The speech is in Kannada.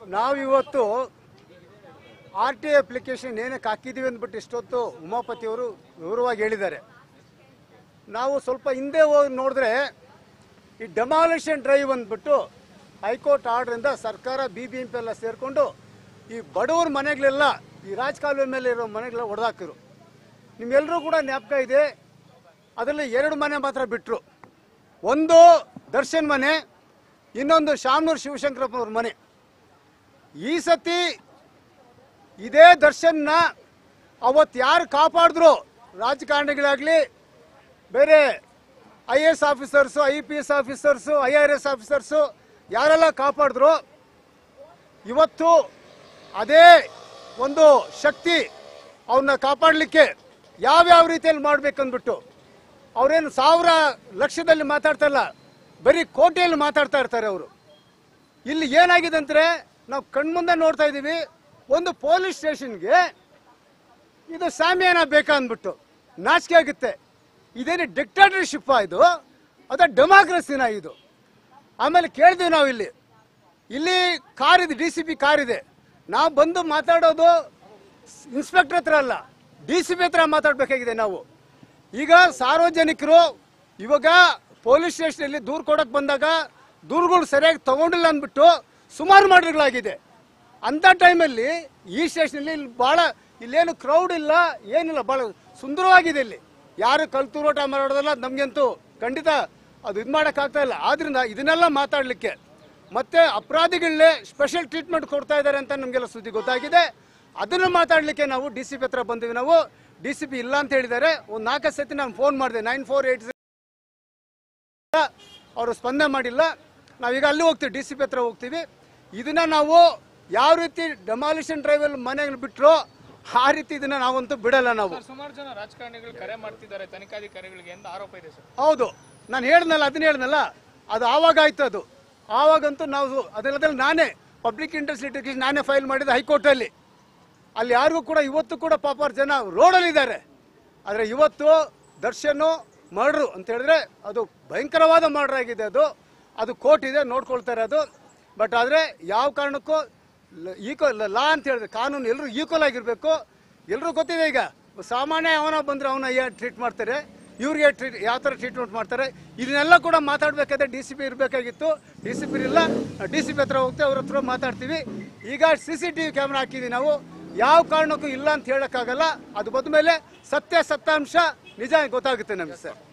ನಾವಿವತ್ತು RT ಅಪ್ಲಿಕೇಶನ್ ಏನಕ್ಕೆ ಹಾಕಿದ್ದೀವಿ ಅಂದ್ಬಿಟ್ಟು ಇಷ್ಟೊತ್ತು ಉಮಾಪತಿ ಅವರು ವಿವರವಾಗಿ ಹೇಳಿದ್ದಾರೆ. ನಾವು ಸ್ವಲ್ಪ ಹಿಂದೆ ಹೋಗಿ ನೋಡಿದ್ರೆ ಈ ಡೆಮಾಲಿಷನ್ ಡ್ರೈವ್ ಅಂದ್ಬಿಟ್ಟು ಹೈಕೋರ್ಟ್ ಆರ್ಡ್ರಿಂದ ಸರ್ಕಾರ BBMP ಎಲ್ಲ ಸೇರಿಕೊಂಡು ಈ ಬಡವರ ಮನೆಗಳೆಲ್ಲ ಈ ರಾಜಕಾಲುವೆ ಮೇಲೆ ಇರೋ ಮನೆಗಳೆಲ್ಲ ಹೊಡೆದಾಕಿರು. ನಿಮ್ಮೆಲ್ಲರೂ ಕೂಡ ಜ್ಞಾಪಕ ಇದೆ. ಅದರಲ್ಲಿ 2 ಮನೆ ಮಾತ್ರ ಬಿಟ್ಟರು. ಒಂದು ದರ್ಶನ್ ಮನೆ, ಇನ್ನೊಂದು ಶಾಮನೂರು ಶಿವಶಂಕರಪ್ಪನವ್ರ ಮನೆ. ಈ ಸತಿ ಇದೇ ದರ್ಶನ್ನ ಅವತ್ತು ಯಾರು ಕಾಪಾಡಿದ್ರು, ರಾಜಕಾರಣಿಗಳಾಗಲಿ, ಬೇರೆ IAS officers, IPS officers, IRS officers ಯಾರೆಲ್ಲ ಕಾಪಾಡಿದ್ರು, ಇವತ್ತು ಅದೇ ಒಂದು ಶಕ್ತಿ ಅವ್ರನ್ನ ಕಾಪಾಡಲಿಕ್ಕೆ ಯಾವ್ಯಾವ ರೀತಿಯಲ್ಲಿ ಮಾಡ್ಬೇಕಂದ್ಬಿಟ್ಟು ಅವ್ರೇನು ಸಾವಿರ ಲಕ್ಷದಲ್ಲಿ ಮಾತಾಡ್ತಾ ಇಲ್ಲ, ಬರೀ ಕೋಟಿಯಲ್ಲಿ ಮಾತಾಡ್ತಾ ಇರ್ತಾರೆ ಅವರು. ಇಲ್ಲಿ ಏನಾಗಿದೆ ಅಂದರೆ ನಾವು ಕಣ್ಮುಂದೆ ನೋಡ್ತಾ ಇದ್ದೀವಿ, ಒಂದು ಪೊಲೀಸ್ ಸ್ಟೇಷನ್ಗೆ ಇದು ಸಾಮ್ಯಾನ ಬೇಕಾ ಅಂದ್ಬಿಟ್ಟು ನಾಚಿಕೆ ಆಗುತ್ತೆ. ಇದೇನು ಡಿಕ್ಟೇಟರ್ಶಿಪ್ ಇದು, ಅದ ಡೆಮಾಕ್ರಸಿನ ಇದು? ಆಮೇಲೆ ಕೇಳಿದ್ವಿ ನಾವು, ಇಲ್ಲಿ ಕಾರ್ ಇದೆ, DCP ಕಾರ್ ಇದೆ. ನಾವು ಬಂದು ಮಾತಾಡೋದು ಇನ್ಸ್ಪೆಕ್ಟರ್ ಹತ್ರ ಅಲ್ಲ, DCP ಹತ್ರ ಮಾತಾಡಬೇಕಾಗಿದೆ ನಾವು. ಈಗ ಸಾರ್ವಜನಿಕರು ಇವಾಗ ಪೊಲೀಸ್ ಸ್ಟೇಷನಲ್ಲಿ ದೂರು ಕೊಡಕ್ಕೆ ಬಂದಾಗ ದೂರುಗಳು ಸರಿಯಾಗಿ ತಗೊಂಡಿಲ್ಲ ಅಂದ್ಬಿಟ್ಟು ಸುಮಾರು ಮರ್ಡರ್ಗಳಾಗಿದೆ. ಅಂಥ ಟೈಮಲ್ಲಿ ಈ ಸ್ಟೇಷನಲ್ಲಿ ಇಲ್ಲೇನು ಕ್ರೌಡ್ ಇಲ್ಲ, ಏನಿಲ್ಲ, ಭಾಳ ಸುಂದರವಾಗಿದೆ. ಇಲ್ಲಿ ಯಾರು ಕಲ್ತೂರೋಟ ಮಾಡೋದಲ್ಲ, ನಮಗಂತೂ ಖಂಡಿತ ಅದು ಇದು ಮಾಡೋಕ್ಕಾಗ್ತಾ ಇಲ್ಲ. ಆದ್ರಿಂದ ಇದನ್ನೆಲ್ಲ ಮಾತಾಡಲಿಕ್ಕೆ ಮತ್ತೆ ಅಪರಾಧಿಗಳನ್ನೇ ಸ್ಪೆಷಲ್ ಟ್ರೀಟ್ಮೆಂಟ್ ಕೊಡ್ತಾ ಇದ್ದಾರೆ ಅಂತ ನಮಗೆಲ್ಲ ಸುದ್ದಿ ಗೊತ್ತಾಗಿದೆ. ಅದನ್ನು ಮಾತಾಡಲಿಕ್ಕೆ ನಾವು DCP ಹತ್ರ ಬಂದಿವಿ. ನಾವು DCP ಇಲ್ಲ ಅಂತ ಹೇಳಿದ್ದಾರೆ. ಒಂದು 4 ಸತಿ ನಾನು ಫೋನ್ ಮಾಡಿದೆ, 9480 ಅವರು ಸ್ಪಂದನೆ ಮಾಡಿಲ್ಲ. ನಾವೀಗ ಅಲ್ಲಿ ಹೋಗ್ತೀವಿ, DCP ಹತ್ರ ಹೋಗ್ತೀವಿ. ಇದನ್ನ ನಾವು ಯಾವ ರೀತಿ ಡೆಮಾಲಿಷನ್ ಡ್ರೈವಲ್ಲಿ ಮನೆಗಳು ಬಿಟ್ಟರು ಆ ರೀತಿ ಇದನ್ನ ನಾವಂತೂ ಬಿಡಲ್ಲ. ನಾವು ಸುಮಾರು ಜನ ರಾಜಕಾರಣಿಗಳು ಕರೆ ಮಾಡ್ತಿದ್ದಾರೆ ತನಿಖಾಧಿಕಾರಿಗಳಿಗೆ ಎಂದು ಆರೋಪ ಇದೆ ಸರ್. ಹೌದು, ನಾನು ಅದನ್ನ ಹೇಳ್ದಲ್ಲ, ಅದು ಆವಾಗ ಆಯ್ತು. ಅದು ಆವಾಗಂತೂ ನಾವು ಅದೆಲ್ಲದಲ್ಲಿ ನಾನೇ ಪಬ್ಲಿಕ್ ಇಂಟ್ರೆಸ್ಟ್ ಲಿಟಿಗೇಷನ್ ನಾನೇ ಫೈಲ್ ಮಾಡಿದೆ ಹೈಕೋರ್ಟಲ್ಲಿ. ಅಲ್ಲಿ ಯಾರಿಗೂ ಕೂಡ ಇವತ್ತು ಕೂಡ ಪಾಪ ಜನ ರೋಡಲ್ಲಿದ್ದಾರೆ. ಆದರೆ ಇವತ್ತು ದರ್ಶನ್ ಮರ್ಡ್ರು ಅಂತ ಹೇಳಿದ್ರೆ ಅದು ಭಯಂಕರವಾದ ಮರ್ಡರ್ ಆಗಿದೆ. ಅದು ಕೋರ್ಟ್ ಇದೆ, ನೋಡ್ಕೊಳ್ತಾರೆ ಅದು. ಬಟ್ ಆದರೆ ಯಾವ ಕಾರಣಕ್ಕೂ ಲಾ ಅಂತ ಹೇಳಿದ್ರೆ ಕಾನೂನು ಎಲ್ಲರೂ ಈಕ್ವಲ್ ಆಗಿರಬೇಕು. ಎಲ್ಲರೂ ಗೊತ್ತಿದೆ. ಈಗ ಸಾಮಾನ್ಯ ಅವನ ಬಂದರೆ ಅವನ ಟ್ರೀಟ್ ಮಾಡ್ತಾರೆ, ಇವ್ರಿಗೆ ಯಾವ ಥರ ಟ್ರೀಟ್ಮೆಂಟ್ ಮಾಡ್ತಾರೆ, ಇದನ್ನೆಲ್ಲ ಕೂಡ ಮಾತಾಡಬೇಕಾದ್ರೆ DCP ಇರಬೇಕಾಗಿತ್ತು. DCP ಇಲ್ಲ, DCP ಹತ್ರ ಹೋಗ್ತೀವಿ, ಅವ್ರ ಹತ್ರ ಮಾತಾಡ್ತೀವಿ. ಈಗ CCTV ಕ್ಯಾಮ್ರಾ ಹಾಕಿದ್ದೀವಿ ನಾವು. ಯಾವ ಕಾರಣಕ್ಕೂ ಇಲ್ಲ ಅಂತ ಹೇಳೋಕ್ಕಾಗಲ್ಲ. ಅದು ಬಂದ ಮೇಲೆ ಸತ್ಯಾಂಶ ನಿಜ ಗೊತ್ತಾಗುತ್ತೆ ನಮಗೆ ಸರ್.